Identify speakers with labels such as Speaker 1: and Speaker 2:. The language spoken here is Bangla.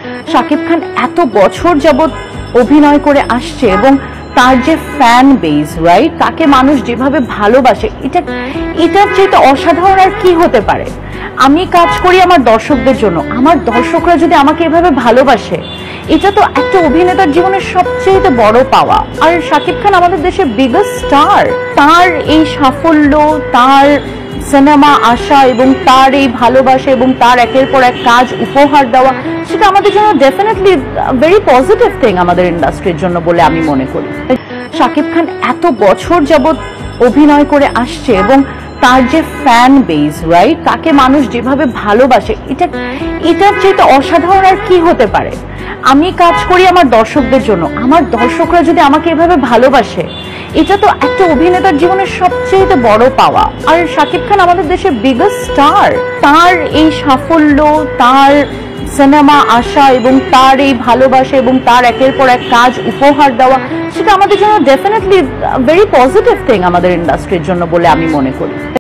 Speaker 1: শাকিব খান এত বছর যাবত অভিনয় করে আসছে এবং তার যে ফ্যান বেস, রাইট, তাকে মানুষ যেভাবে ভালোবাসে, এটার চেয়ে অসাধারণ আর কি হতে পারে। আমি কাজ করি আমার দর্শকদের জন্য, আমার দর্শকরা যদি আমাকে এভাবে ভালোবাসে, এটা তো একটা অভিনেতার জীবনের সবচেয়ে বড় পাওয়া। আর শাকিব খান আমাদের দেশের বিগেস্ট স্টার, তার এই সাফল্য, তার সিনেমা আসা এবং তার এই ভালোবাসা এবং তার একের পর এক কাজ উপহার দেওয়া, সেটা আমাদের জন্য ডেফিনেটলি ভেরি পজিটিভ থিং আমাদের ইন্ডাস্ট্রির জন্য বলে আমি মনে করি। শাকিব খান এত বছর যাবত অভিনয় করে আসছে এবং তার যে ফ্যান বেস, রাইট, তাকে মানুষ যেভাবে ভালোবাসে, এটার চেয়ে অসাধারণ আর কি হতে পারে। আমি কাজ করি আমার দর্শকদের জন্য, আমার দর্শকরা যদি আমাকে এভাবে ভালোবাসে, এটা তো একটা অভিনেতার জীবনের সবচেয়ে বড় পাওয়া। আর শাকিব খান আমাদের দেশের বিগেস্ট স্টার, তার এই সাফল্য, তার সিনেমা আসা এবং তার এই ভালোবাসা এবং তার একের পর এক কাজ উপহার দেওয়া, সেটা আমাদের জন্য ডেফিনেটলি ভেরি পজিটিভ থিং আমাদের ইন্ডাস্ট্রির জন্য বলে আমি মনে করি।